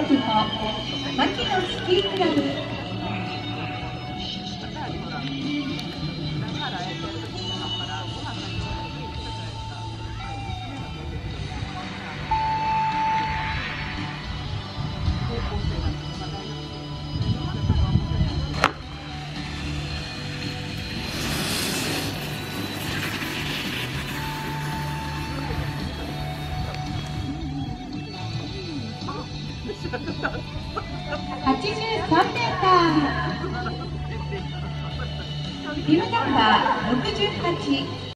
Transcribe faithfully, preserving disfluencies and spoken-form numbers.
スの牧野スキークラブ。はちじゅうさんメーター、ビルナンバーろくじゅうはち。